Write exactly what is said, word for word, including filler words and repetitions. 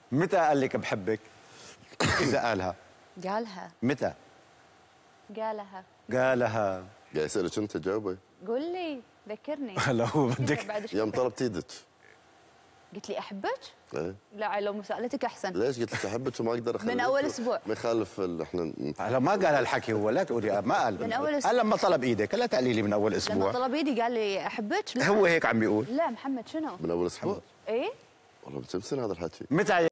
متى قال لك بحبك؟ إذا قالها قالها متى؟ قالها قالها قاعد يسألك أنت جاوبي. قول لي ذكرني. هلا هو بدك يوم طلبت ايدك قلت لي احبك؟ ايه لا لو مسألتك احسن. ليش قلت لك احبك وما اقدر اخليك من اول اسبوع ما يخالف ال- احنا هلا ما قال هالحكي هو، لا تقولي ما قال من أول أسبوع. هلا لما طلب ايدك لا تقلي لي من اول لما اسبوع. طلب ايدي قال لي احبك. لا هو هيك عم بيقول. لا محمد شنو؟ من اول اسبوع ايه والله من كم سنه هذا الحكي؟ متى